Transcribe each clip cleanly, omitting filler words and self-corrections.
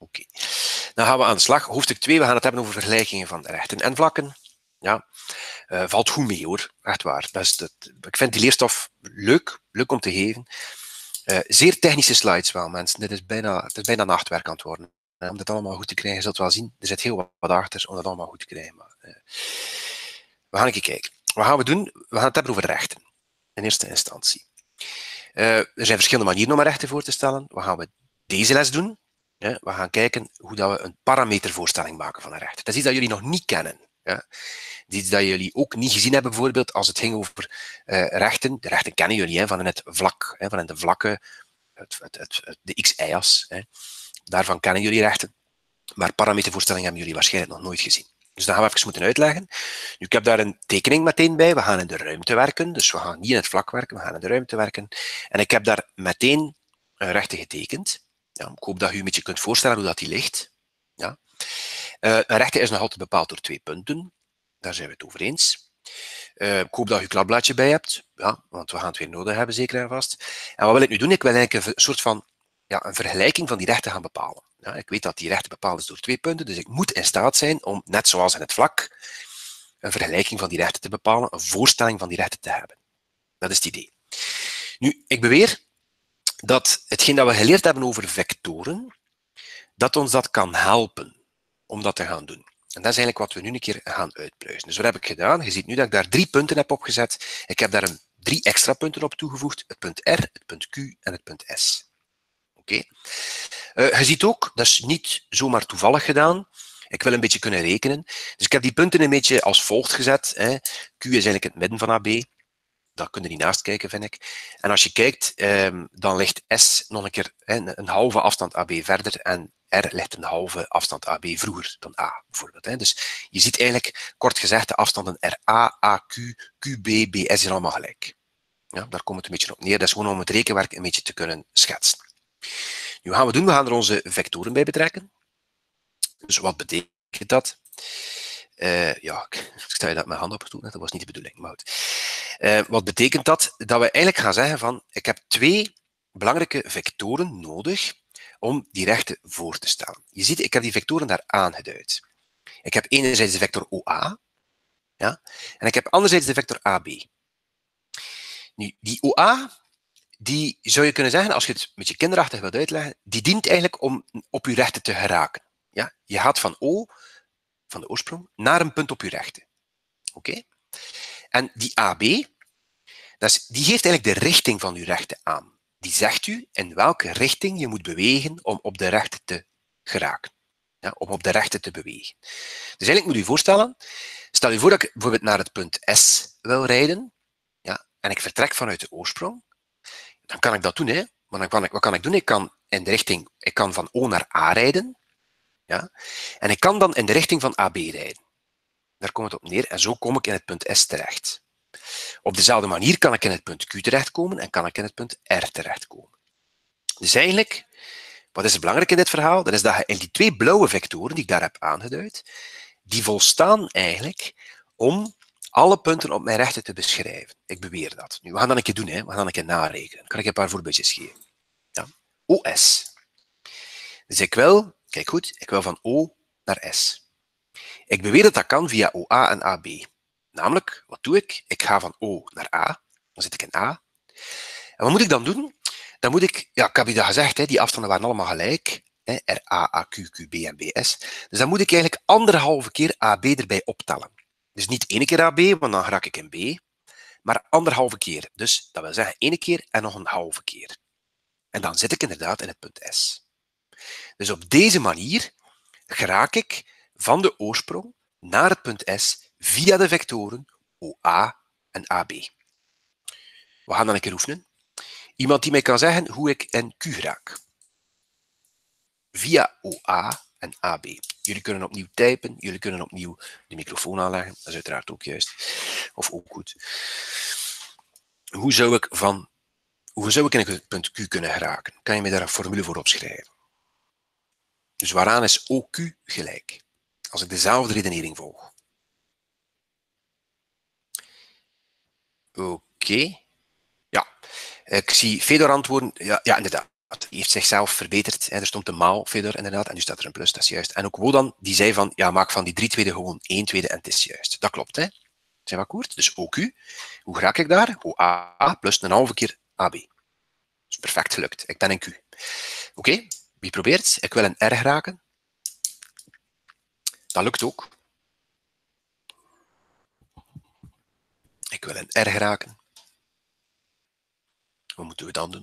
Oké. Dan gaan we aan de slag. Hoofdstuk 2, we gaan het hebben over vergelijkingen van rechten en vlakken. Ja. Valt goed mee hoor, echt waar. Ik vind die leerstof leuk om te geven. Zeer technische slides wel, mensen. Het is bijna nachtwerk aan het worden. Om dat allemaal goed te krijgen, je zult wel zien, er zit heel wat achter om dat allemaal goed te krijgen. Maar, we gaan even kijken. Wat gaan we doen? We gaan het hebben over rechten, in eerste instantie. Er zijn verschillende manieren om rechten voor te stellen. Wat gaan we deze les doen? We gaan kijken hoe dat we een parametervoorstelling maken van een recht. Dat is iets dat jullie nog niet kennen. Ja. Iets dat jullie ook niet gezien hebben, bijvoorbeeld als het ging over rechten. De rechten kennen jullie van het vlak, van de vlakken, de x-y-as. Daarvan kennen jullie rechten. Maar parametervoorstellingen hebben jullie waarschijnlijk nog nooit gezien. Dus dat gaan we even moeten uitleggen. Nu, ik heb daar een tekening meteen bij. We gaan in de ruimte werken. Dus we gaan niet in het vlak werken, we gaan in de ruimte werken. En ik heb daar meteen een rechte getekend. Ja, ik hoop dat u een beetje kunt voorstellen hoe dat die ligt. Ja. Een rechte is nog altijd bepaald door 2 punten. Daar zijn we het over eens. Ik hoop dat u een kladblaadje bij hebt. Ja, want we gaan het weer nodig hebben, zeker en vast. En wat wil ik nu doen? Ik wil eigenlijk een soort van een vergelijking van die rechten gaan bepalen. Ja, ik weet dat die rechten bepaald is door 2 punten, dus ik moet in staat zijn om, net zoals in het vlak, een vergelijking van die rechten te bepalen, een voorstelling van die rechten te hebben. Dat is het idee. Nu, ik beweer dat hetgeen dat we geleerd hebben over vectoren, dat ons dat kan helpen om dat te gaan doen. En dat is eigenlijk wat we nu een keer gaan uitpluizen. Dus wat heb ik gedaan? Je ziet nu dat ik daar 3 punten heb opgezet. Ik heb daar 3 extra punten op toegevoegd. Het punt R, het punt Q en het punt S. Oké. Je ziet ook, dat is niet zomaar toevallig gedaan. Ik wil een beetje kunnen rekenen. Dus ik heb die punten een beetje als volgt gezet. Q is eigenlijk het midden van AB. Daar kun je niet naast kijken, vind ik. En als je kijkt, dan ligt S nog een keer een halve afstand AB verder en R ligt een halve afstand AB vroeger dan A, bijvoorbeeld. Dus je ziet eigenlijk, kort gezegd, de afstanden RA, AQ, QB, BS zijn allemaal gelijk. Ja, daar komt het een beetje op neer. Dat is gewoon om het rekenwerk een beetje te kunnen schetsen. Nu gaan we doen, we gaan er onze vectoren bij betrekken. Dus wat betekent dat? Ik stel je dat mijn hand op toe, dat was niet de bedoeling. Maar goed. Wat betekent dat? Dat we eigenlijk gaan zeggen van, ik heb 2 belangrijke vectoren nodig om die rechten voor te stellen. Je ziet, ik heb die vectoren daar aangeduid. Ik heb enerzijds de vector OA, ja, en ik heb anderzijds de vector AB. Nu, die OA, die zou je kunnen zeggen, als je het met je kinderachtig wilt uitleggen, die dient eigenlijk om op je rechten te geraken. Ja? Je gaat van O, van de oorsprong, naar een punt op je rechten. Oké? En die AB, die geeft eigenlijk de richting van je rechten aan. Die zegt u in welke richting je moet bewegen om op de rechten te geraken. Ja, om op de rechten te bewegen. Dus eigenlijk moet je voorstellen, stel je voor dat ik bijvoorbeeld naar het punt S wil rijden, ja, en ik vertrek vanuit de oorsprong, dan kan ik dat doen. Hè. Maar wat kan ik doen? Ik kan van O naar A rijden, ja, en ik kan dan in de richting van AB rijden. Daar komt het op neer en zo kom ik in het punt S terecht. Op dezelfde manier kan ik in het punt Q terechtkomen en kan ik in het punt R terechtkomen. Dus eigenlijk, wat is belangrijk in dit verhaal? Dat is dat je in die 2 blauwe vectoren die ik daar heb aangeduid, die volstaan eigenlijk om alle punten op mijn rechten te beschrijven. Ik beweer dat. Nu, we gaan dat een keer doen. We gaan dat een keer narekenen. Dan kan ik een paar voorbeeldjes geven. Ja. OS. Dus ik wil van O naar S. Ik beweer dat dat kan via OA en AB. Namelijk, wat doe ik? Ik ga van O naar A. Dan zit ik in A. En wat moet ik dan doen? Dan moet ik heb je dat gezegd, die afstanden waren allemaal gelijk. RA, AQ, QB en BS. Dus dan moet ik eigenlijk 1,5 keer AB erbij optellen. Dus niet 1 keer AB, want dan raak ik in B, maar 1,5 keer. Dus dat wil zeggen 1 keer en nog een halve keer. En dan zit ik inderdaad in het punt S. Dus op deze manier geraak ik van de oorsprong naar het punt S via de vectoren OA en AB. We gaan dan een keer oefenen. Iemand die mij kan zeggen hoe ik in Q raak. Via OA en AB. Jullie kunnen opnieuw typen, jullie kunnen opnieuw de microfoon aanleggen. Dat is uiteraard ook juist. Of ook goed. Hoe zou ik in het punt Q kunnen geraken? Kan je mij daar een formule voor opschrijven? Dus waaraan is OQ gelijk? Als ik dezelfde redenering volg. Oké. Ja. Ik zie Fedor antwoorden. Ja, inderdaad. het heeft zichzelf verbeterd. Er stond een maal verder inderdaad, en nu staat er een plus, dat is juist. En ook Wodan, die zei van, ja, maak van die 3 tweede gewoon 1 tweede en het is juist. Dat klopt, hè. Zijn we akkoord? Dus OQ. Hoe raak ik daar? OA plus een halve keer AB. Dus perfect gelukt. Ik ben een Q. Oké, wie probeert? Ik wil een R raken. Dat lukt ook. Ik wil een R raken. Wat moeten we dan doen?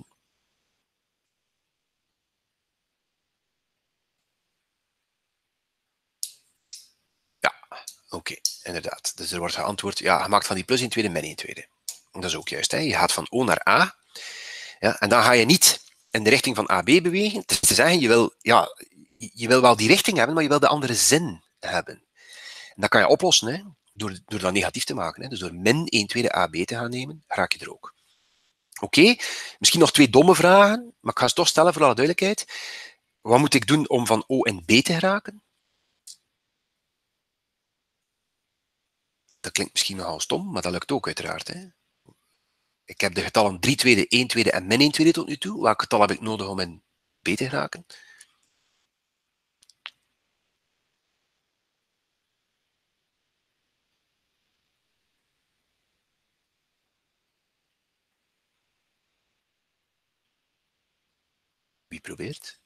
Ja, oké, inderdaad. Dus er wordt geantwoord, ja, je maakt van die plus 1 tweede min 1 tweede. Dat is ook juist. Hè? Je gaat van O naar A. Ja, en dan ga je niet in de richting van AB bewegen. Het is te zeggen, je wil wel die richting hebben, maar je wil de andere zin hebben. En dat kan je oplossen, hè? Door dat negatief te maken. Hè? Dus door min 1 tweede AB te gaan nemen, raak je er ook. Oké, misschien nog 2 domme vragen, maar ik ga ze toch stellen voor alle duidelijkheid. Wat moet ik doen om van O in B te geraken? Dat klinkt misschien nogal stom, maar dat lukt ook uiteraard. Hè? Ik heb de getallen 3 tweede, 1 tweede en min 1 tweede tot nu toe. Welk getal heb ik nodig om in B te geraken? Wie probeert?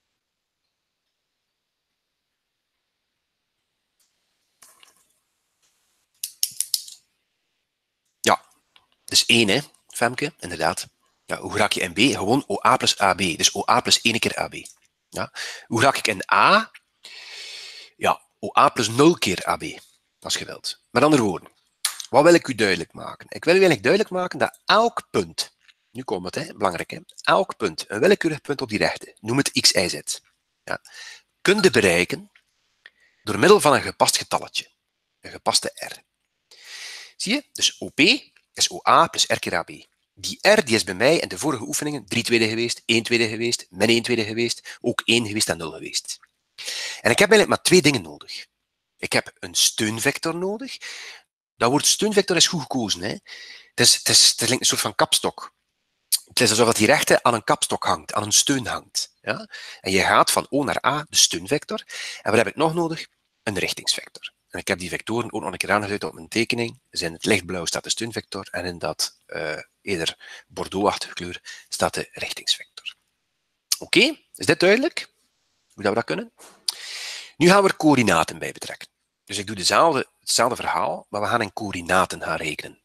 Ja, dus 1, hè, Femke, inderdaad. Ja, hoe raak je in B? Gewoon OA plus AB. Dus OA plus 1 keer AB. Ja. Hoe raak ik in A? Ja, OA plus 0 keer AB, als je wilt. Met andere woorden, wat wil ik u duidelijk maken? Ik wil u eigenlijk duidelijk maken dat elk punt, nu komt het, hè, belangrijk, hè, elk punt, een willekeurig punt op die rechte, noem het x, y, z, ja, kun je bereiken door middel van een gepast getalletje, een gepaste r. Zie je? Dus OP is OA plus r keer AB. Die r die is bij mij in de vorige oefeningen 3 tweede geweest, 1 tweede geweest, min 1 tweede geweest, ook 1 geweest en 0 geweest. En ik heb eigenlijk maar 2 dingen nodig. Ik heb een steunvector nodig. Dat woord steunvector is goed gekozen. Hè? Het is een soort van kapstok. Het is alsof die rechte aan een kapstok hangt, aan een steun hangt. Ja? En je gaat van O naar A, de steunvector. En wat heb ik nog nodig? Een richtingsvector. En ik heb die vectoren ook nog een keer aangeduid op mijn tekening. Dus in het lichtblauw staat de steunvector en in dat eerder bordeauxachtige kleur staat de richtingsvector. Oké, is dit duidelijk? Hoe dat we dat kunnen? Nu gaan we er coördinaten bij betrekken. Dus ik doe hetzelfde verhaal, maar we gaan in coördinaten gaan rekenen.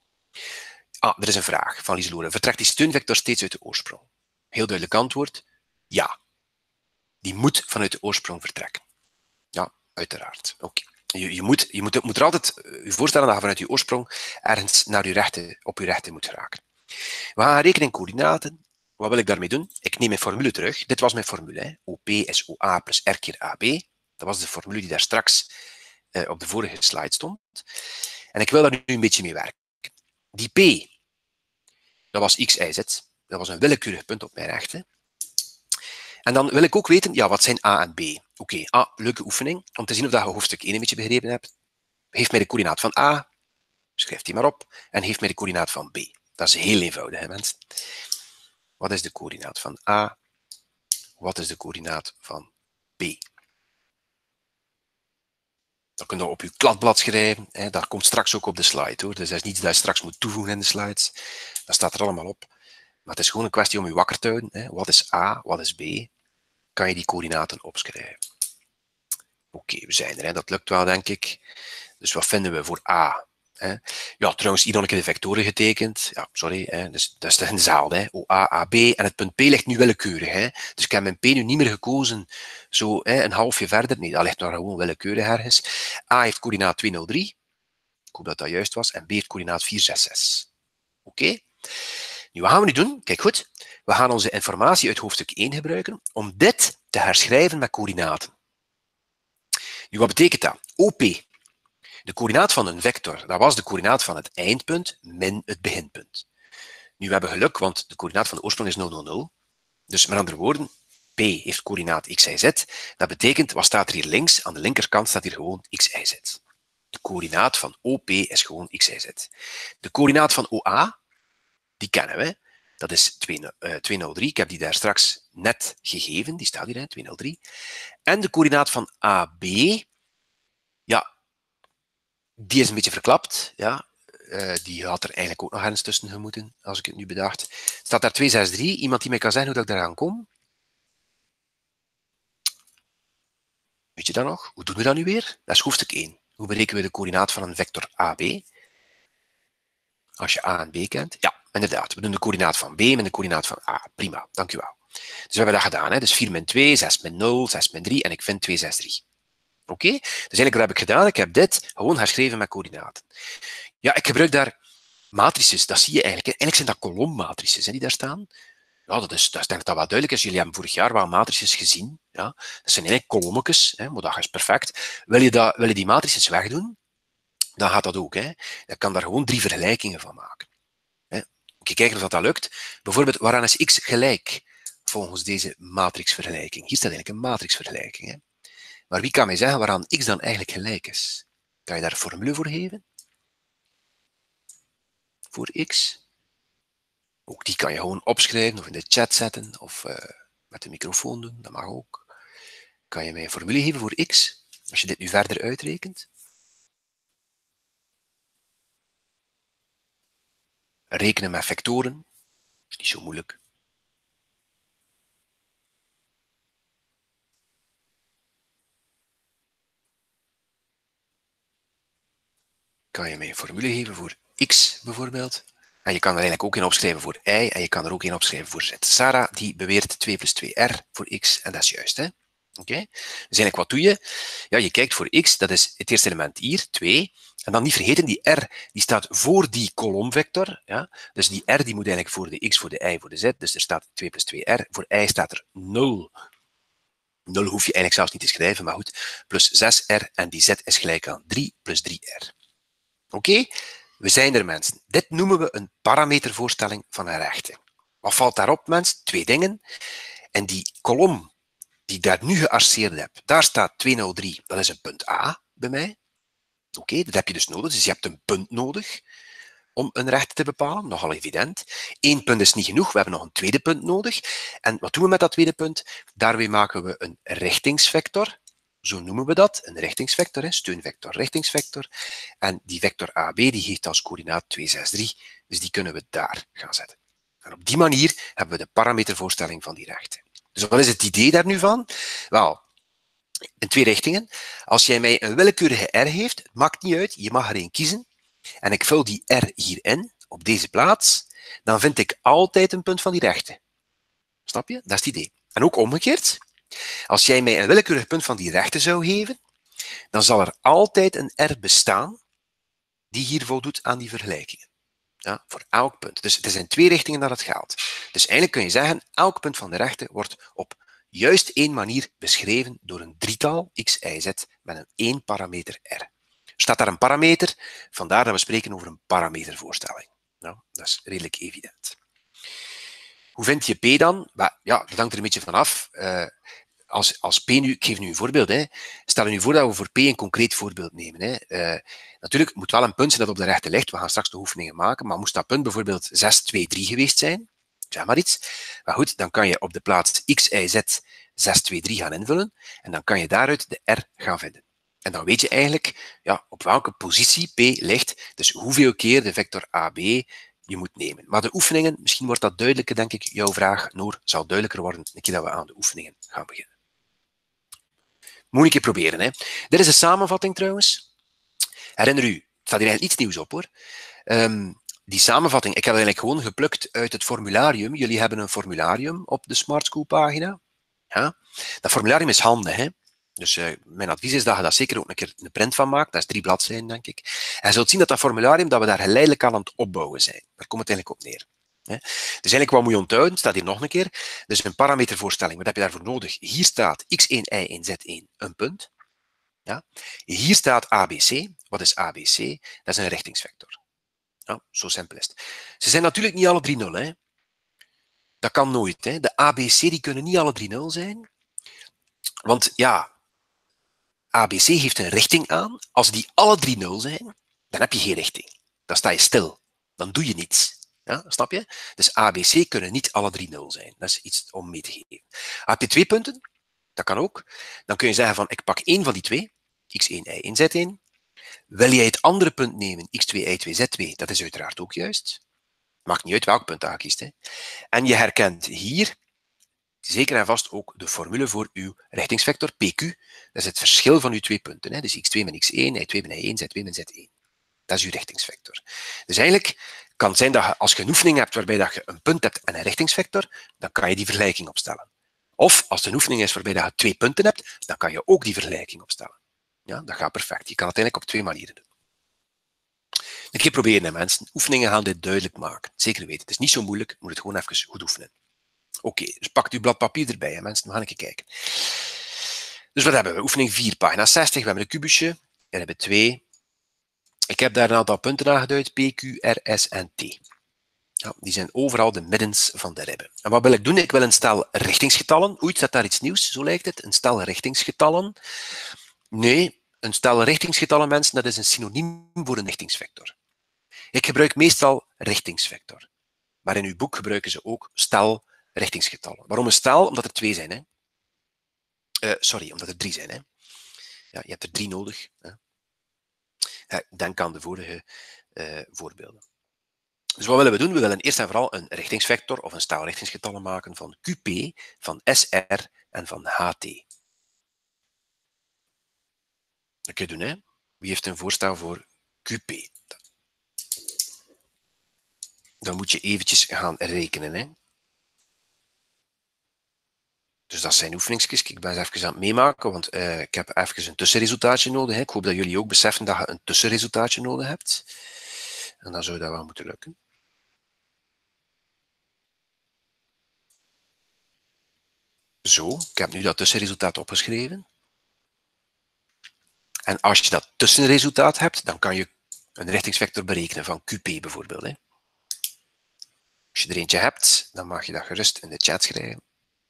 Er is een vraag van Lieselore. Vertrekt die steunvector steeds uit de oorsprong? Heel duidelijk antwoord, ja. Die moet vanuit de oorsprong vertrekken. Ja, uiteraard. Oké. Je moet er altijd je voorstellen dat je vanuit je oorsprong ergens naar op je rechte moet geraken. We gaan rekenen in coördinaten. Wat wil ik daarmee doen? Ik neem mijn formule terug. Dit was mijn formule. Hè. OP is OA plus R keer AB. Dat was de formule die daar straks op de vorige slide stond. En ik wil daar nu een beetje mee werken. Die P, dat was x, y, z. Dat was een willekeurig punt op mijn rechte. En dan wil ik ook weten, ja, wat zijn A en B? Oké, A, leuke oefening, om te zien of je hoofdstuk 1 een beetje begrepen hebt. Geef mij de coördinaat van A, schrijf die maar op, en geef mij de coördinaat van B. Dat is heel eenvoudig, hè, mensen. Wat is de coördinaat van A? Wat is de coördinaat van B? Dat kun je op je kladblad schrijven. Hè. Dat komt straks ook op de slide. Hoor. Dus dat is niets dat je straks moet toevoegen in de slides. Dat staat er allemaal op. Maar het is gewoon een kwestie om je wakker te houden. Hè. Wat is A? Wat is B? Kan je die coördinaten opschrijven. Oké, we zijn er. Hè. Dat lukt wel, denk ik. Dus wat vinden we voor A? Hè? Ja, trouwens, hier nog een keer de vectoren getekend. Ja, sorry. Hè. Dus, dat is een zaal. Hè. OA, AB. En het punt P ligt nu willekeurig. Hè. Dus ik heb mijn P nu niet meer gekozen zo hè, een halfje verder. Nee, dat ligt nog gewoon willekeurig ergens. A heeft coördinaat 203. Ik hoop dat dat juist was. En B heeft coördinaat 466. Oké. Nu, wat gaan we nu doen? Kijk goed. We gaan onze informatie uit hoofdstuk 1 gebruiken om dit te herschrijven met coördinaten. Nu, wat betekent dat? OP. De coördinaat van een vector, dat was de coördinaat van het eindpunt min het beginpunt. Nu, we hebben geluk, want de coördinaat van de oorsprong is 0, 0, 0. Dus met andere woorden, P heeft coördinaat x, y, z. Dat betekent, wat staat er hier links? Aan de linkerkant staat hier gewoon x, y, z. De coördinaat van OP is gewoon x, y, z. De coördinaat van OA, die kennen we. Dat is 203. Ik heb die daar straks net gegeven. Die staat hier, 203. En de coördinaat van AB, ja, die is een beetje verklapt. Ja. Die had er eigenlijk ook nog ergens tussen gemoeten, als ik het nu bedacht. Staat daar 263. Iemand die mij kan zeggen hoe dat ik daaraan kom? Weet je dat nog? Hoe doen we dat nu weer? Dat is hoofdstuk 1. Hoe berekenen we de coördinaat van een vector AB? Als je A en B kent. Ja, inderdaad. We doen de coördinaat van B met de coördinaat van A. Prima, dank u wel. Dus we hebben dat gedaan. Hè? Dus 4 min 2, 6 min 0, 6 min 3 en ik vind 263. Oké? Dus eigenlijk wat heb ik gedaan? Ik heb dit gewoon herschreven met coördinaten. Ja, ik gebruik daar matrices. Dat zie je eigenlijk. Eigenlijk zijn dat kolommatrices die daar staan. Ja, dat denk ik dat wel duidelijk is. Jullie hebben vorig jaar wel matrices gezien. Ja? Dat zijn eigenlijk kolommetjes, maar dat is perfect. Wil je die matrices wegdoen, dan gaat dat ook. Hè? Je kan daar gewoon 3 vergelijkingen van maken. Hè? Kijken of dat lukt. Bijvoorbeeld, waaraan is x gelijk volgens deze matrixvergelijking? Hier staat eigenlijk een matrixvergelijking. Hè? Maar wie kan mij zeggen waaraan x dan eigenlijk gelijk is? Kan je daar een formule voor geven? Voor x? Ook die kan je gewoon opschrijven of in de chat zetten of met de microfoon doen. Dat mag ook. Kan je mij een formule geven voor x? Als je dit nu verder uitrekent. Rekenen met vectoren is niet zo moeilijk. Kan je mij een formule geven voor x bijvoorbeeld? En je kan er eigenlijk ook in opschrijven voor y en je kan er ook in opschrijven voor z. Sarah die beweert 2 plus 2r voor x en dat is juist. Hè? Oké? Dus eigenlijk wat doe je? Ja, je kijkt voor x, dat is het eerste element hier, 2. En dan niet vergeten, die r die staat voor die kolomvector. Ja? Dus die r die moet eigenlijk voor de x, voor de y, voor de z. Dus er staat 2 plus 2r. Voor y staat er 0. 0 hoef je eigenlijk zelfs niet te schrijven, maar goed. Plus 6r en die z is gelijk aan 3 plus 3r. Oké? We zijn er, mensen. Dit noemen we een parametervoorstelling van een rechte. Wat valt daarop, mensen? 2 dingen. En die kolom die ik daar nu gearseerd heb, daar staat 203. Dat is een punt A bij mij. Oké, dat heb je dus nodig. Dus je hebt een punt nodig om een rechte te bepalen. Nogal evident. 1 punt is niet genoeg. We hebben nog een tweede punt nodig. En wat doen we met dat tweede punt? Daarmee maken we een richtingsvector. Zo noemen we dat. Een richtingsvector, steunvector, richtingsvector. En die vector AB die geeft als coördinaat 263. Dus die kunnen we daar gaan zetten. En op die manier hebben we de parametervoorstelling van die rechte. Dus wat is het idee daar nu van? Wel, in 2 richtingen. Als jij mij een willekeurige R heeft, het maakt niet uit, je mag er één kiezen, en ik vul die R hierin, op deze plaats, dan vind ik altijd een punt van die rechte. Snap je? Dat is het idee. En ook omgekeerd. Als jij mij een willekeurig punt van die rechte zou geven, dan zal er altijd een R bestaan die hier voldoet aan die vergelijkingen. Ja, voor elk punt. Dus het is in 2 richtingen dat het gaat. Dus eigenlijk kun je zeggen, elk punt van de rechte wordt op juist 1 manier beschreven door een drietal x, y, z met een 1 parameter r. Er staat daar een parameter, vandaar dat we spreken over een parametervoorstelling. Nou, dat is redelijk evident. Hoe vind je p dan? Ja, dat hangt er een beetje vanaf. Als p nu, ik geef nu een voorbeeld. Hè. Stel je nu voor dat we voor p een concreet voorbeeld nemen. Hè. Natuurlijk moet wel een punt zijn dat op de rechte ligt. We gaan straks de oefeningen maken. Maar moest dat punt bijvoorbeeld 6, 2, 3 geweest zijn, zeg maar iets. Maar goed, dan kan je op de plaats x, y, z 6, 2, 3 gaan invullen. En dan kan je daaruit de r gaan vinden. En dan weet je eigenlijk ja, op welke positie p ligt. Dus hoeveel keer de vector AB je moet nemen. Maar de oefeningen, misschien wordt dat duidelijker, denk ik. Jouw vraag, Noor, zal duidelijker worden een keer dat we aan de oefeningen gaan beginnen. Moet een keer proberen. Hè. Dit is een samenvatting trouwens. Herinner u, het staat hier eigenlijk iets nieuws op hoor. Die samenvatting, ik heb het eigenlijk gewoon geplukt uit het formularium. Jullie hebben een formularium op de Smart School pagina. Ja? Dat formularium is handig. Hè? Dus mijn advies is dat je daar zeker ook een keer een print van maakt. Dat is 3 bladzijden, denk ik. En je zult zien dat dat formularium, dat we daar geleidelijk aan het opbouwen zijn. Daar komt het eigenlijk op neer. Dus eigenlijk wat moet je onthouden, staat hier nog een keer. Dus een parametervoorstelling, wat heb je daarvoor nodig? Hier staat x1, y1, z1, een punt. Ja? Hier staat ABC. Wat is ABC? Dat is een richtingsvector. Ja, zo simpel is het. Ze zijn natuurlijk niet alle 3 0. Hè? Dat kan nooit. Hè? De ABC die kunnen niet alle 3 0 zijn. Want ja, ABC heeft een richting aan. Als die alle 3 0 zijn, dan heb je geen richting. Dan sta je stil. Dan doe je niets. Ja, snap je? Dus A, B, C kunnen niet alle drie 0 zijn. Dat is iets om mee te geven. Heb je 2 punten, dat kan ook, dan kun je zeggen van ik pak één van die twee, x1, y1, z1. Wil jij het andere punt nemen, x2, y2, z2, dat is uiteraard ook juist. Maakt niet uit welk punt dat je kiest. Hè. En je herkent hier zeker en vast ook de formule voor uw richtingsvector PQ. Dat is het verschil van uw twee punten. Hè. Dus x2 met x1, y2 met y1, z2 met z1. Dat is uw richtingsvector. Dus eigenlijk kan het zijn dat je, als je een oefening hebt waarbij dat je een punt hebt en een richtingsvector, dan kan je die vergelijking opstellen. Of als het een oefening is waarbij dat je 2 punten hebt, dan kan je ook die vergelijking opstellen. Ja, dat gaat perfect. Je kan het eigenlijk op 2 manieren doen. Een keer proberen, hè, mensen. Oefeningen gaan dit duidelijk maken. Zeker weten. Het is niet zo moeilijk. Je moet het gewoon even goed oefenen. Oké, dus pakt uw blad papier erbij, hè, mensen. We gaan even kijken. Dus wat hebben we? Oefening 4, pagina 60. We hebben een kubusje. We hebben 2. Ik heb daar een aantal punten aangeduid. P, Q, R, S en T. Ja, die zijn overal de middens van de ribben. En wat wil ik doen? Ik wil een stel richtingsgetallen. Oei, staat daar iets nieuws? Zo lijkt het. Een stel richtingsgetallen. Nee, een stel richtingsgetallen, mensen, dat is een synoniem voor een richtingsvector. Ik gebruik meestal richtingsvector. Maar in uw boek gebruiken ze ook stel richtingsgetallen. Waarom een stel? Omdat er 2 zijn. Hè? Omdat er 3 zijn. Hè? Ja, je hebt er 3 nodig. Hè? Denk aan de vorige voorbeelden. Dus wat willen we doen? We willen eerst en vooral een richtingsvector of een stel richtingsgetallen maken van QP, van SR en van HT. Dat kun je doen, hè? Wie heeft een voorstel voor QP? Dan moet je eventjes gaan rekenen, hè? Dus dat zijn oefeningsjes. Ik ben eens even aan het meemaken, want ik heb even een tussenresultaatje nodig. Hè. Ik hoop dat jullie ook beseffen dat je een tussenresultaatje nodig hebt. En dan zou dat wel moeten lukken. Zo, ik heb nu dat tussenresultaat opgeschreven. En als je dat tussenresultaat hebt, dan kan je een richtingsvector berekenen van QP bijvoorbeeld. Hè. Als je er eentje hebt, dan mag je dat gerust in de chat schrijven.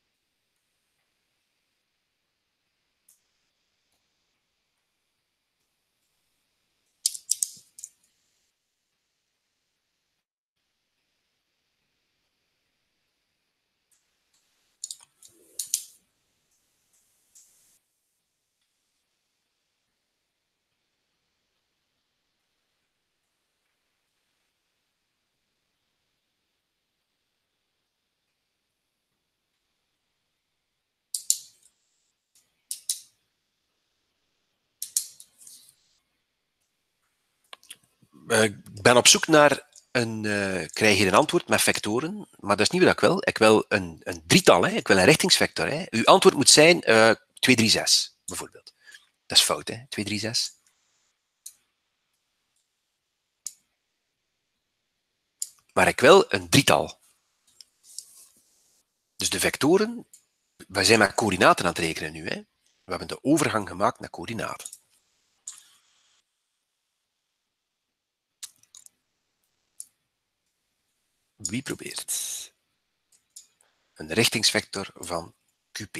Ik ben op zoek naar krijg je een antwoord met vectoren, maar dat is niet wat ik wil. Ik wil een drietal, hè. Ik wil een richtingsvector. Hè. Uw antwoord moet zijn 2, 3, 6, bijvoorbeeld. Dat is fout, hè? 2, 3, 6. Maar ik wil een drietal. Dus de vectoren, we zijn met coördinaten aan het rekenen nu. Hè. We hebben de overgang gemaakt naar coördinaten. Wie probeert? Een richtingsvector van QP.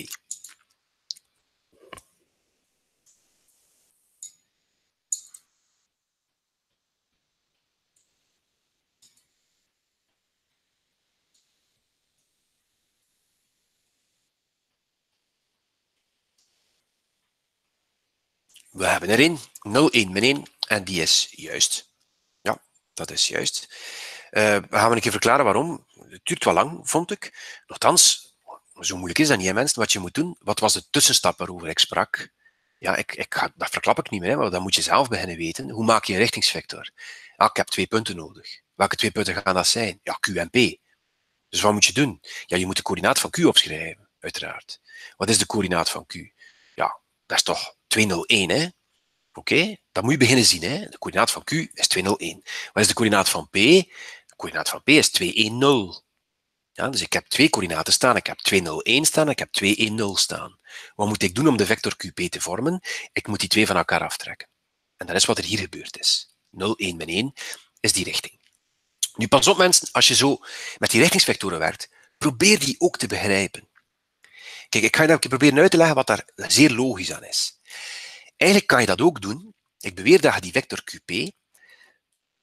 We hebben er een, 0, 1, min 1, en die is juist. Ja, dat is juist. We gaan een keer verklaren waarom. Het duurt wel lang, vond ik. Nochtans, zo moeilijk is dat niet, hè, mensen. Wat je moet doen, wat was de tussenstap waarover ik sprak? Ja, dat verklap ik niet meer, hè, maar dat moet je zelf beginnen weten. Hoe maak je een richtingsvector? Ah, ik heb 2 punten nodig. Welke 2 punten gaan dat zijn? Ja, Q en P. Dus wat moet je doen? Ja, je moet de coördinaat van Q opschrijven, uiteraard. Wat is de coördinaat van Q? Ja, dat is toch 201, hè? Oké, dat moet je beginnen zien. Hè? De coördinaat van Q is 201. Wat is de coördinaat van P? De coördinaat van P is 210. Ja, dus ik heb 2 coördinaten staan. Ik heb 201 staan en ik heb 210 staan. Wat moet ik doen om de vector QP te vormen? Ik moet die 2 van elkaar aftrekken. En dat is wat er hier gebeurd is. 0, 1 min 1 is die richting. Nu pas op mensen, als je zo met die richtingsvectoren werkt, probeer die ook te begrijpen. Kijk, ik ga je dat proberen uit te leggen wat daar zeer logisch aan is. Eigenlijk kan je dat ook doen. Ik beweer dat je die vector QP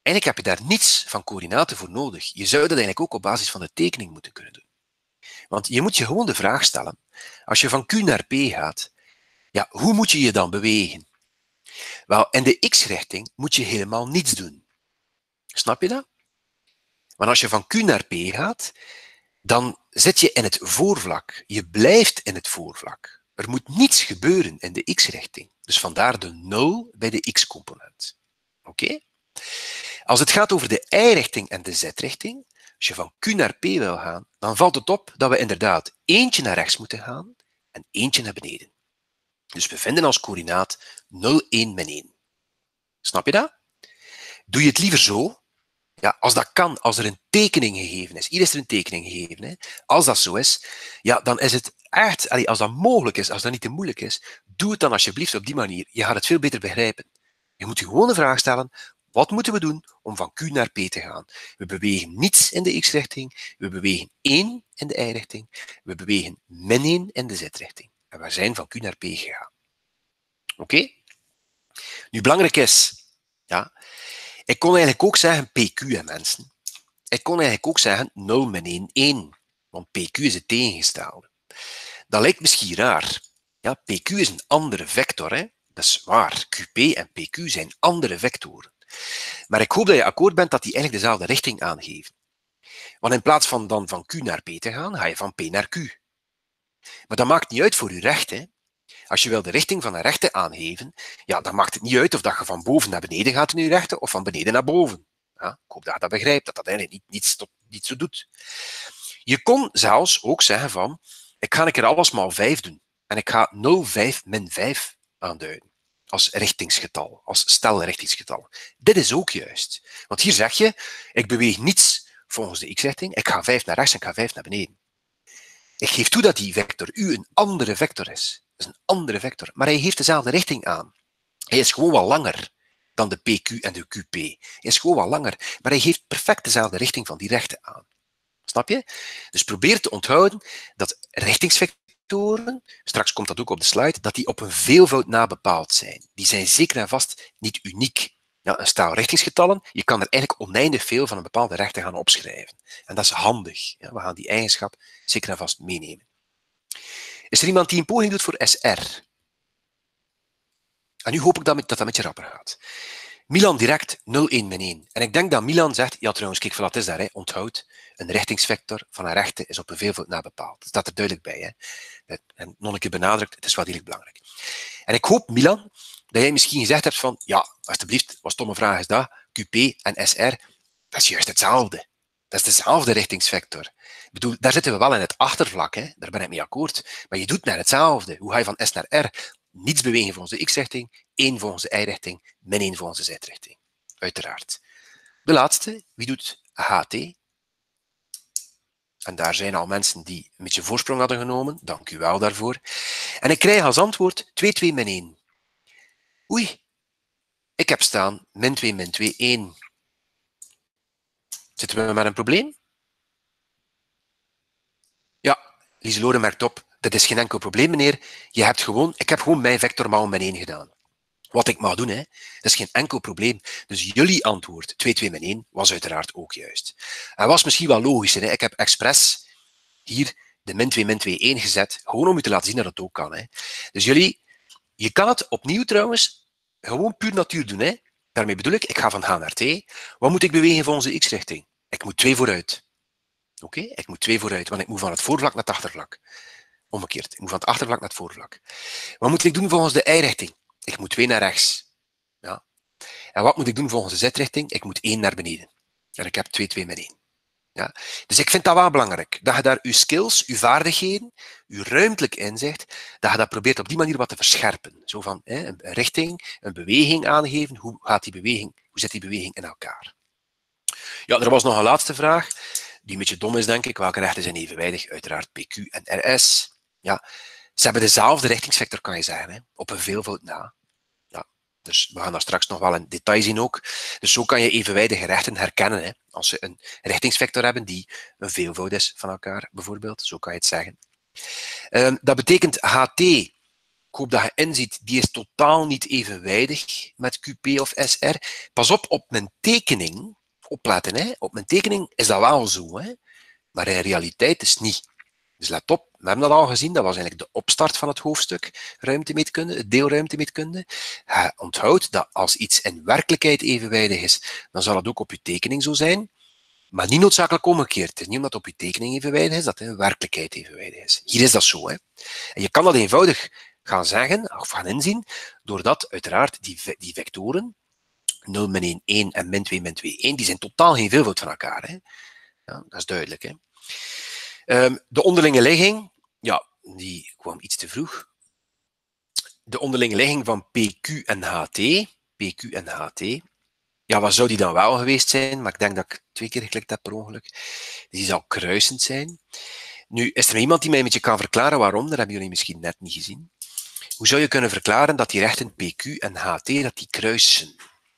Eigenlijk heb je daar niets van coördinaten voor nodig. Je zou dat eigenlijk ook op basis van de tekening moeten kunnen doen. Want je moet je gewoon de vraag stellen, als je van Q naar P gaat, ja, hoe moet je je dan bewegen? Wel, in de x-richting moet je helemaal niets doen. Snap je dat? Want als je van Q naar P gaat, dan zit je in het voorvlak. Je blijft in het voorvlak. Er moet niets gebeuren in de x-richting. Dus vandaar de 0 bij de x-component. Oké? Als het gaat over de y-richting en de z-richting, als je van Q naar P wil gaan, dan valt het op dat we inderdaad eentje naar rechts moeten gaan en eentje naar beneden. Dus we vinden als coördinaat 0, 1, min 1. Snap je dat? Doe je het liever zo? Ja, als dat kan, als er een tekening gegeven is. Hier is er een tekening gegeven. Hè. Als dat zo is, ja, dan is het echt, als dat mogelijk is, als dat niet te moeilijk is, doe het dan alsjeblieft op die manier. Je gaat het veel beter begrijpen. Je moet je gewoon de vraag stellen, wat moeten we doen om van Q naar P te gaan? We bewegen niets in de x-richting, we bewegen 1 in de y-richting, we bewegen min 1 in de z-richting. En we zijn van Q naar P gegaan. Oké? Nu, belangrijk is, ja, ik kon eigenlijk ook zeggen PQ, hè, mensen. Ik kon eigenlijk ook zeggen 0 min 1, 1. Want PQ is het tegengestelde. Dat lijkt misschien raar. Ja, PQ is een andere vector. Hè? Dat is waar. QP en PQ zijn andere vectoren. Maar ik hoop dat je akkoord bent dat die eigenlijk dezelfde richting aangeven. Want in plaats van dan van Q naar P te gaan, ga je van P naar Q. Maar dat maakt niet uit voor je recht. Hè? Als je wil de richting van een rechte aangeven, ja, dan maakt het niet uit of dat je van boven naar beneden gaat in je rechte of van beneden naar boven. Ja, ik hoop dat je dat begrijpt, dat dat eigenlijk niet zo doet. Je kon zelfs ook zeggen van, ik ga een keer alles maal 5 doen. En ik ga 0, 5, min 5 aanduiden. Als richtingsgetal, als stelrichtingsgetal. Dit is ook juist. Want hier zeg je, ik beweeg niets volgens de x-richting, ik ga 5 naar rechts en ik ga 5 naar beneden. Ik geef toe dat die vector u een andere vector is. Dat is een andere vector, maar hij geeft dezelfde richting aan. Hij is gewoon wat langer dan de PQ en de QP. Hij is gewoon wat langer, maar hij geeft perfect dezelfde richting van die rechten aan. Snap je? Dus probeer te onthouden dat richtingsvectoren, straks komt dat ook op de slide, dat die op een veelvoud na bepaald zijn. Die zijn zeker en vast niet uniek. Ja, een stel richtingsgetallen, je kan er eigenlijk oneindig veel van een bepaalde rechte gaan opschrijven. En dat is handig. Ja, we gaan die eigenschap zeker en vast meenemen. Is er iemand die een poging doet voor SR? En nu hoop ik dat dat met je rapper gaat. Milan direct 0, 1, min 1. En ik denk dat Milan zegt, ja trouwens, kijk, wat is daar? Hè? Onthoud, een richtingsvector van een rechte is op een veelvoud na bepaald. Dat staat er duidelijk bij. Hè? En nog een keer benadrukt, het is wel degelijk belangrijk. En ik hoop, Milan, dat jij misschien gezegd hebt van, ja, alsjeblieft, wat stomme vraag is dat? QP en SR, dat is juist hetzelfde. Dat is dezelfde richtingsvector. Ik bedoel, daar zitten we wel in het achtervlak, hè? Daar ben ik mee akkoord. Maar je doet net hetzelfde. Hoe ga je van S naar R? Niets bewegen volgens de x-richting, 1 volgens de y-richting, min 1 volgens de z-richting. Uiteraard. De laatste, wie doet HT? En daar zijn al mensen die een beetje voorsprong hadden genomen. Dank u wel daarvoor. En ik krijg als antwoord 2, 2, min 1. Oei, ik heb staan min 2, min 2, 1. Zitten we met een probleem? Ja, Lieselore merkt op, dat is geen enkel probleem, meneer. Ik heb gewoon mijn vector maal min 1 gedaan. Wat ik mag doen, hè, dat is geen enkel probleem. Dus jullie antwoord, 2, 2, min 1, was uiteraard ook juist. En was misschien wel logischer. Hè. Ik heb expres hier de min 2, min 2, 1 gezet, gewoon om u te laten zien dat het ook kan. Hè. Dus je kan het opnieuw trouwens gewoon puur natuur doen. Hè. Daarmee bedoel ik ga van H naar T. Wat moet ik bewegen volgens de x-richting? Ik moet 2 vooruit. Oké, ik moet 2 vooruit, want ik moet van het voorvlak naar het achtervlak. Omgekeerd, ik moet van het achtervlak naar het voorvlak. Wat moet ik doen volgens de y-richting? Ik moet 2 naar rechts. Ja. En wat moet ik doen volgens de z-richting? Ik moet 1 naar beneden. En ik heb 2, 2 min 1. Ja. Dus ik vind dat wel belangrijk, dat je daar je skills, je vaardigheden, je ruimtelijk inzicht, dat je dat probeert op die manier wat te verscherpen. Zo van een richting, een beweging aangeven, hoe zit die beweging in elkaar? Ja, er was nog een laatste vraag, die een beetje dom is, denk ik. Welke rechten zijn evenwijdig? Uiteraard PQ en RS. Ja, ze hebben dezelfde richtingsvector, kan je zeggen, hè, op een veelvoud na. Ja, dus we gaan daar straks nog wel in detail zien ook. Dus zo kan je evenwijdige rechten herkennen. Hè, als ze een richtingsvector hebben die een veelvoud is van elkaar, bijvoorbeeld. Zo kan je het zeggen. Dat betekent HT hoop dat je inziet, die is totaal niet evenwijdig met QP of SR. Pas op mijn tekening, opletten, hè. Op mijn tekening is dat wel zo, hè. Maar in realiteit is het niet. Dus let op, we hebben dat al gezien, dat was eigenlijk de opstart van het hoofdstuk ruimtemeetkunde, het deel ruimtemeetkunde. Onthoud dat als iets in werkelijkheid evenwijdig is, dan zal het ook op je tekening zo zijn, maar niet noodzakelijk omgekeerd. Het is niet omdat het op je tekening evenwijdig is, dat het in werkelijkheid evenwijdig is. Hier is dat zo, hè. En je kan dat eenvoudig gaan zeggen, of gaan inzien, doordat uiteraard die vectoren, 0, min 1, 1 en min 2, min 2, 1, die zijn totaal geen veelvoud van elkaar. Hè. Ja, dat is duidelijk, hè. De onderlinge ligging, ja, die kwam iets te vroeg. De onderlinge ligging van PQ en HT, ja, wat zou die dan wel geweest zijn? Maar ik denk dat ik 2 keer geklikt heb per ongeluk. Dus die zou kruisend zijn. Nu, is er iemand die mij een beetje kan verklaren waarom? Dat hebben jullie misschien net niet gezien. Hoe zou je kunnen verklaren dat die rechten PQ en HT, dat die kruisen?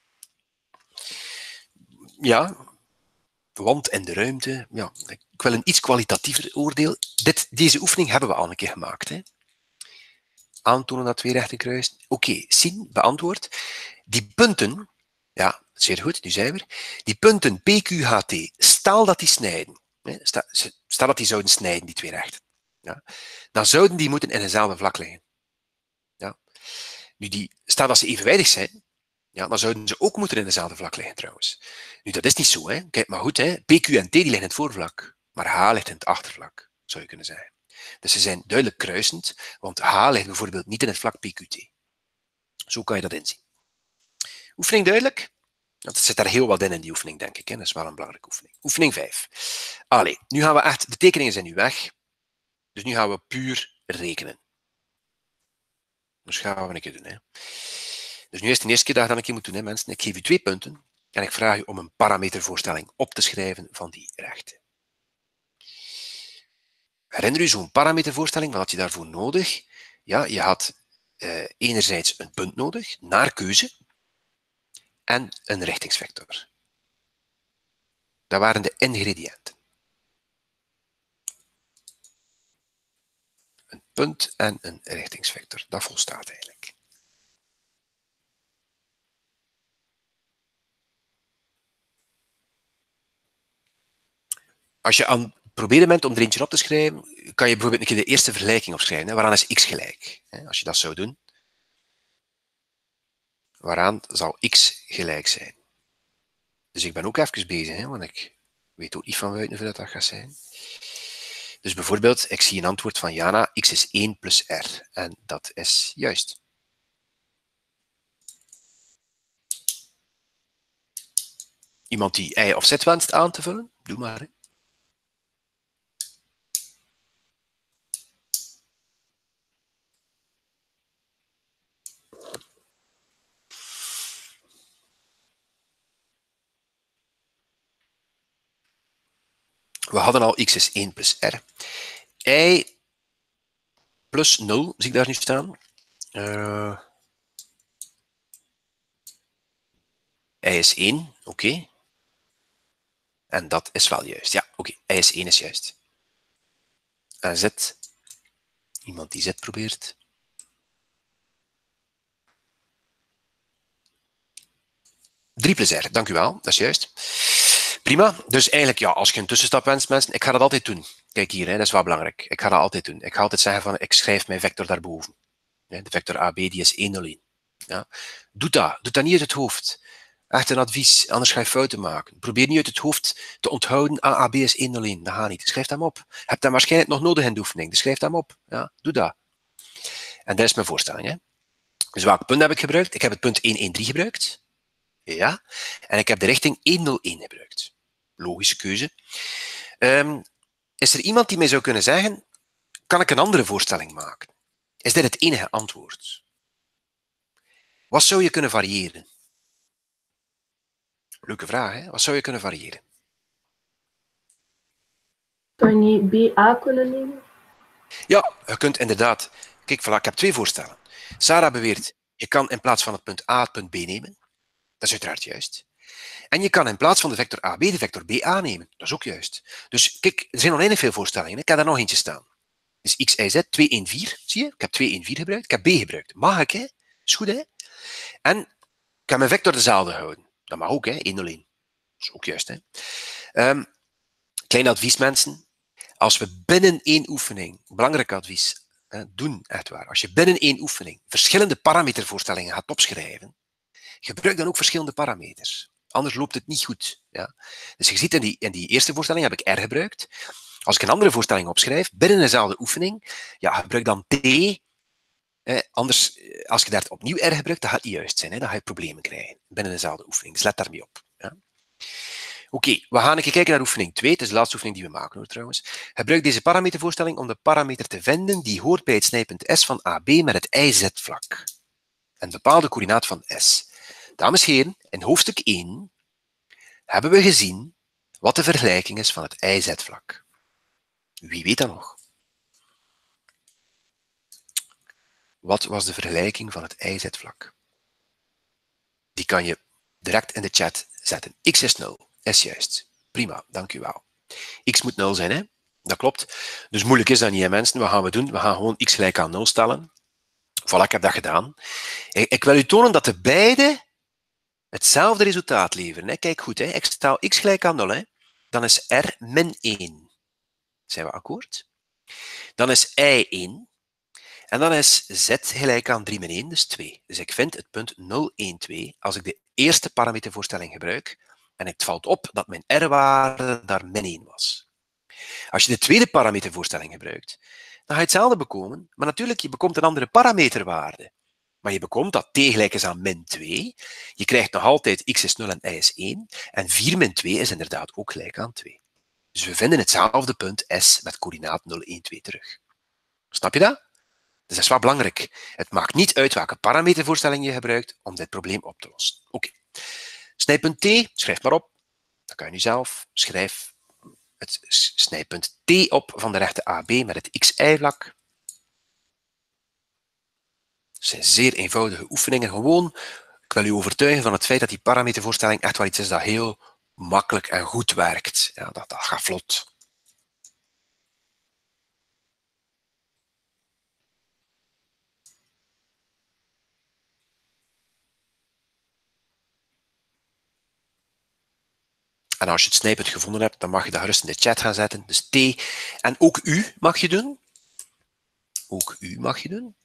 Ja, want in de ruimte, ja, ik wil een iets kwalitatiever oordeel. Deze oefening hebben we al een keer gemaakt. Hè. Aantonen dat 2 rechten kruisen. Oké, zien, beantwoord. Die punten, ja, zeer goed, nu zijn we er. Die punten PQHT, stel dat die snijden. Hè, stel dat die zouden snijden, die 2 rechten. Ja, dan zouden die moeten in eenzelfde vlak liggen. Ja. Nu, stel dat ze evenwijdig zijn, ja, dan zouden ze ook moeten in dezelfde vlak liggen trouwens. Nu, dat is niet zo. Hè. Kijk maar goed, hè. PQ en T die liggen in het voorvlak, maar H ligt in het achtervlak, zou je kunnen zeggen. Dus ze zijn duidelijk kruisend, want H ligt bijvoorbeeld niet in het vlak PQT. Zo kan je dat inzien. Oefening duidelijk? Want er zit daar heel wat in die oefening, denk ik. Hè. Dat is wel een belangrijke oefening. Oefening 5. Allee, nu gaan we echt... De tekeningen zijn nu weg. Dus nu gaan we puur rekenen. Dus gaan we een keer doen. Hè. Dus nu is het de eerste keer dat je dat een keer moet doen, hè, mensen. Ik geef u 2 punten en ik vraag u om een parametervoorstelling op te schrijven van die rechten. Herinner u zo'n parametervoorstelling, wat had je daarvoor nodig? Ja, je had enerzijds een punt nodig, naar keuze, en een richtingsvector. Dat waren de ingrediënten. Een punt en een richtingsvector. Dat volstaat eigenlijk. Als je aan het proberen bent om er eentje op te schrijven, kan je bijvoorbeeld een keer de eerste vergelijking opschrijven. Hè, waaraan is x gelijk? Als je dat zou doen, waaraan zal x gelijk zijn? Dus ik ben ook even bezig, hè, want ik weet ook niet van buiten hoeveel dat gaat zijn. Dus bijvoorbeeld, ik zie een antwoord van Jana, x is 1 plus r. En dat is juist. Iemand die y of z wenst aan te vullen? Doe maar. Hè. We hadden al x is 1 plus r. Y plus 0, zie ik daar nu staan. Y is 1, oké. En dat is wel juist. Ja, oké. Y is 1 is juist. En z, iemand die z probeert. Drie plus r, dank u wel, dat is juist. Prima, dus eigenlijk, ja, als je een tussenstap wenst, mensen, ik ga dat altijd doen. Kijk hier, hè, dat is wel belangrijk. Ik ga dat altijd doen. Ik ga altijd zeggen van, ik schrijf mijn vector daarboven. De vector AB, die is 1, 0, 1. Ja. Doe dat niet uit het hoofd. Echt een advies, anders ga je fouten maken. Probeer niet uit het hoofd te onthouden, AB is 1, 0, 1. Dat gaat niet. Schrijf hem op. Je hebt hem waarschijnlijk nog nodig in de oefening, dus schrijf hem op. Ja, doe dat. En dat is mijn voorstelling. Hè. Dus welk punt heb ik gebruikt? Ik heb het punt 113 gebruikt. Ja. En ik heb de richting 101 gebruikt. Logische keuze. Is er iemand die mij zou kunnen zeggen, kan ik een andere voorstelling maken? Is dit het enige antwoord? Wat zou je kunnen variëren? Leuke vraag, hè? Wat zou je kunnen variëren? Zou je niet BA kunnen nemen? Ja, je kunt inderdaad... Kijk, voilà, ik heb 2 voorstellen. Sarah beweert, je kan in plaats van het punt A het punt B nemen. Dat is uiteraard juist. En je kan in plaats van de vector AB de vector BA nemen. Dat is ook juist. Dus kijk, er zijn oneindig veel voorstellingen. Ik heb daar nog eentje staan. Die is x, y, z, 2, 1, 4. Zie je? Ik heb 2, 1, 4 gebruikt. Ik heb b gebruikt. Mag ik, hè? Is goed, hè? En ik kan mijn vector dezelfde houden. Dat mag ook, hè? 1, 0, 1. Dat is ook juist, hè? Klein advies, mensen. Als we binnen één oefening, belangrijk advies, doen, echt waar. Als je binnen één oefening verschillende parametervoorstellingen gaat opschrijven, gebruik dan ook verschillende parameters. Anders loopt het niet goed. Ja? Dus je ziet in die eerste voorstelling heb ik R gebruikt. Als ik een andere voorstelling opschrijf, binnen dezelfde oefening, ja, gebruik dan T. Anders, als je daar opnieuw R gebruikt, dat gaat niet juist zijn. Hè? Dan ga je problemen krijgen binnen dezelfde oefening. Dus let daarmee op. Ja? Oké, we gaan even kijken naar oefening 2. Het is de laatste oefening die we maken, hoor, trouwens. Gebruik deze parametervoorstelling om de parameter te vinden die hoort bij het snijpunt S van AB met het IZ-vlak. En bepaal de coördinaat van S. Dames en heren, in hoofdstuk 1 hebben we gezien wat de vergelijking is van het IZ-vlak. Wie weet dat nog? Wat was de vergelijking van het IZ-vlak? Die kan je direct in de chat zetten. X is 0. Is juist. Prima, dank u wel. X moet 0 zijn, hè? Dat klopt. Dus moeilijk is dat niet, hè, mensen. Wat gaan we doen? We gaan gewoon x gelijk aan 0 stellen. Voilà, ik heb dat gedaan. Ik wil u tonen dat de beide hetzelfde resultaat leveren. Hè. Kijk goed, hè. Ik stel x gelijk aan 0. Hè. Dan is r min 1. Zijn we akkoord? Dan is y 1. En dan is z gelijk aan 3 min 1, dus 2. Dus ik vind het punt 0, 1, 2 als ik de eerste parametervoorstelling gebruik. En het valt op dat mijn r-waarde daar min 1 was. Als je de tweede parametervoorstelling gebruikt, dan ga je hetzelfde bekomen, maar natuurlijk, je bekomt een andere parameterwaarde. Maar je bekomt dat t gelijk is aan min 2. Je krijgt nog altijd x is 0 en y is 1. En 4 min 2 is inderdaad ook gelijk aan 2. Dus we vinden hetzelfde punt S met coördinaat 0, 1, 2 terug. Snap je dat? Dus dat is wel belangrijk. Het maakt niet uit welke parametervoorstelling je gebruikt om dit probleem op te lossen. Oké. Snijpunt T, schrijf maar op. Dat kan je nu zelf. Schrijf het snijpunt T op van de rechte AB met het XY-vlak. Het zijn zeer eenvoudige oefeningen. Gewoon, ik wil u overtuigen van het feit dat die parametervoorstelling echt wel iets is dat heel makkelijk en goed werkt. Ja, dat gaat vlot. En als je het snijpunt gevonden hebt, dan mag je dat gerust in de chat gaan zetten. Dus T. En ook U mag je doen. Ook U mag je doen.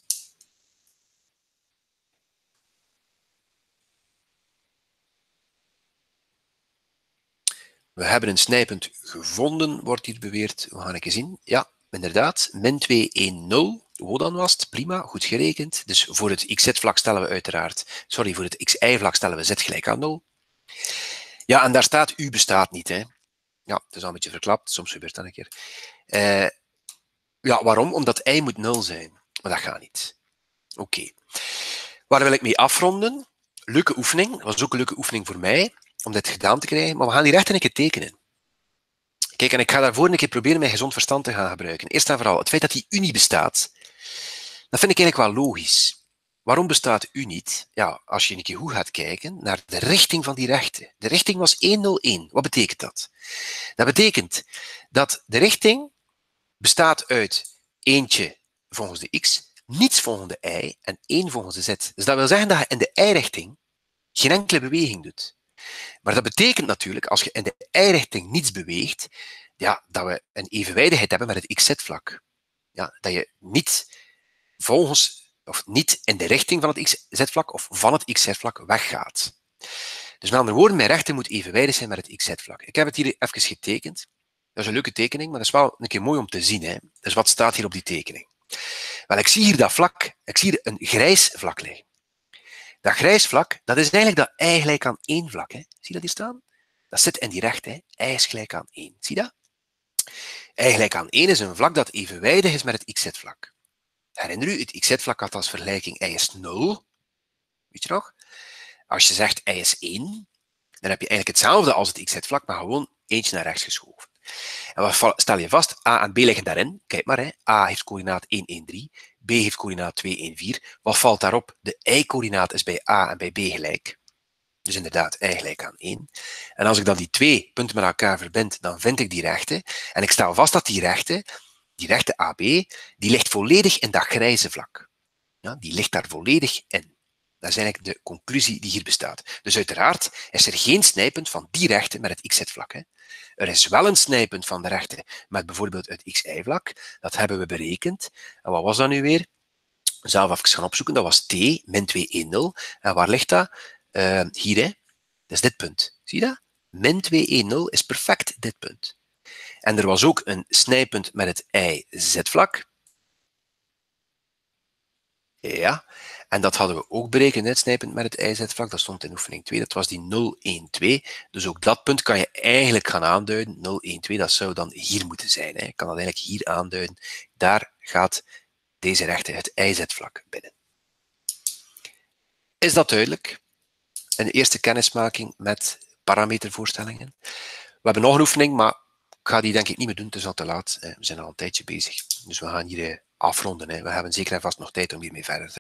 We hebben een snijpunt gevonden, wordt hier beweerd. We gaan even zien. Ja, inderdaad. Min 2, 1, 0. Hoe dan was het? Prima, goed gerekend. Dus voor het xz-vlak stellen we uiteraard... Sorry, voor het xy-vlak stellen we z gelijk aan 0. Ja, en daar staat u bestaat niet. Hè. Ja, het is al een beetje verklapt. Soms gebeurt dat een keer. Ja, waarom? Omdat y moet 0 zijn. Maar dat gaat niet. Oké. Waar wil ik mee afronden? Leuke oefening. Dat was ook een leuke oefening voor mij, om dit gedaan te krijgen. Maar we gaan die rechten een keer tekenen. Kijk, en ik ga daarvoor een keer proberen mijn gezond verstand te gaan gebruiken. Eerst en vooral, het feit dat die u niet bestaat, dat vind ik eigenlijk wel logisch. Waarom bestaat u niet? Ja, als je een keer goed gaat kijken naar de richting van die rechten. De richting was 101. Wat betekent dat? Dat betekent dat de richting bestaat uit eentje volgens de x, niets volgens de y en 1 volgens de z. Dus dat wil zeggen dat je in de y-richting geen enkele beweging doet. Maar dat betekent natuurlijk, als je in de y-richting niets beweegt, ja, dat we een evenwijdigheid hebben met het x-z-vlak. Ja, dat je niet volgens, of niet in de richting van het x-z-vlak of van het x-z-vlak weggaat. Dus met andere woorden, mijn rechten moet evenwijdig zijn met het x-z-vlak. Ik heb het hier even getekend. Dat is een leuke tekening, maar dat is wel een keer mooi om te zien. Hè. Dus wat staat hier op die tekening? Wel, ik zie hier dat vlak, ik zie hier een grijs vlak liggen. Dat grijs vlak, dat is eigenlijk dat y gelijk aan 1 vlak. Hè. Zie je dat hier staan? Dat zit in die rechte. Hè. Y is gelijk aan 1. Zie je dat? Y gelijk aan 1 is een vlak dat evenwijdig is met het x-z-vlak. Herinner u, het x-z-vlak had als vergelijking y is 0. Weet je nog? Als je zegt y is 1, dan heb je eigenlijk hetzelfde als het x-z-vlak, maar gewoon eentje naar rechts geschoven. En wat stel je vast? A en B liggen daarin. Kijk maar, hè. A heeft coördinaat 1, 1, 3. B heeft coördinaat 2, 1, 4. Wat valt daarop? De y-coördinaat is bij A en bij B gelijk. Dus inderdaad, y gelijk aan 1. En als ik dan die twee punten met elkaar verbind, dan vind ik die rechten. En ik stel vast dat die rechten Die rechte AB, die ligt volledig in dat grijze vlak. Ja, die ligt daar volledig in. Dat is eigenlijk de conclusie die hier bestaat. Dus uiteraard is er geen snijpunt van die rechte met het xz-vlak. Er is wel een snijpunt van de rechte met bijvoorbeeld het xy-vlak. Dat hebben we berekend. En wat was dat nu weer? Zelf even gaan opzoeken. Dat was t min 210. En waar ligt dat? Hier, hè? Dat is dit punt. Zie je dat? Min 210 is perfect dit punt. En er was ook een snijpunt met het IZ-vlak. Ja, en dat hadden we ook berekend, het snijpunt met het IZ-vlak. Dat stond in oefening 2, dat was die 012. Dus ook dat punt kan je eigenlijk gaan aanduiden. 012, dat zou dan hier moeten zijn. Hè. Ik kan dat eigenlijk hier aanduiden. Daar gaat deze rechte het IZ-vlak binnen. Is dat duidelijk? Een eerste kennismaking met parametervoorstellingen. We hebben nog een oefening, maar ik ga die denk ik niet meer doen, het is al te laat. We zijn al een tijdje bezig. Dus we gaan hier afronden. We hebben zeker en vast nog tijd om hiermee verder te gaan.